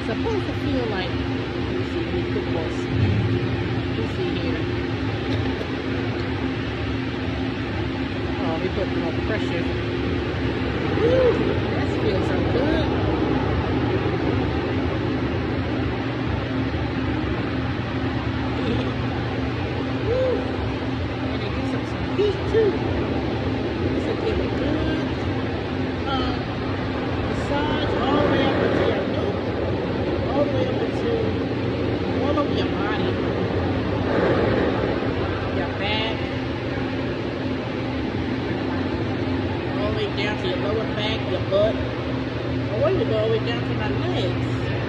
supposed to feel like, let me see, we put more speed. Let's see here. Oh, we put more pressure. Woo, that feels so good. Woo. And it gives us some heat too. This will give a good massage all the way up into your neck, all the way up into all over your body, your back, all the way down to your lower back, your butt, or even go all the way down to my legs.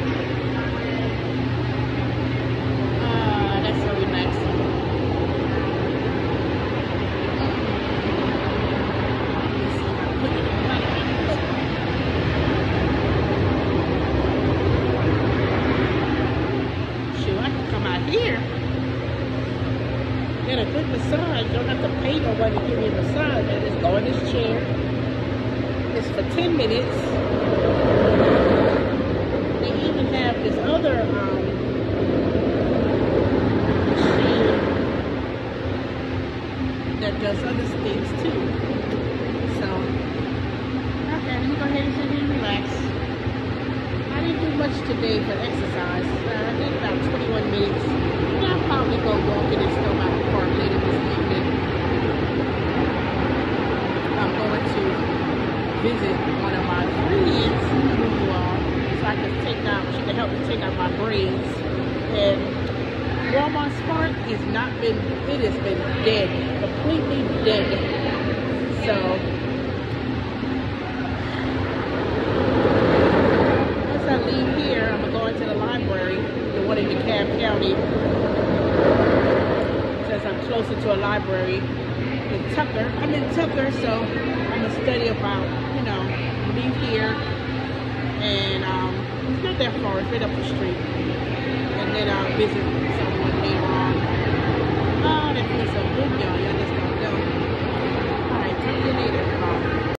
That's so relaxing. Here, get a good massage. Don't have to pay nobody to give me a massage. I just go in this chair. It's for 10 minutes. They even have this other machine that does other things too. So, okay, let me go ahead and sit here and relax. I didn't do much today for exercise. I did about 21 minutes. And I'll probably go walking and stuff out the park later this evening. I'm going to visit one of my friends who so I can take out, she can help me take out my braids. And Walmart Spark has not been, it has been dead, completely dead. So, leave here, I'm gonna go into the library, the one in DeKalb County, since I'm closer to a library in Tucker. I'm in Tucker, so I'm gonna study about, you know, leave here, and it's not that far, it's right up the street, and then I'll visit someone later on. Oh, that feels so good, y'all. Y'all just don't know. All right, talk to you later.